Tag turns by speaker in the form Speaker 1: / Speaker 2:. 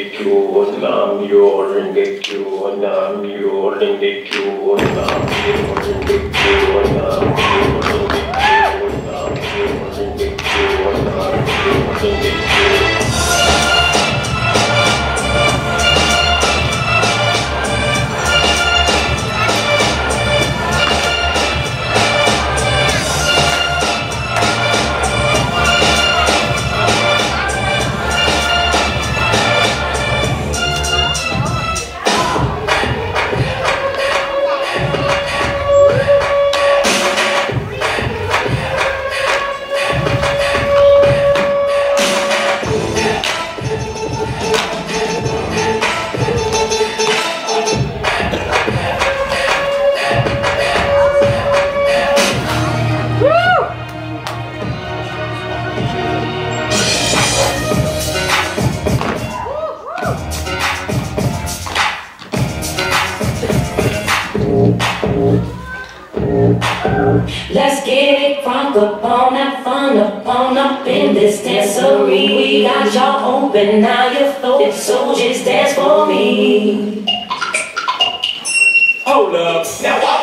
Speaker 1: Let's get it crunk upon, have fun upon up in this dancery. We got y'all open, now you're floating, so just dance for me.
Speaker 2: Hold up, now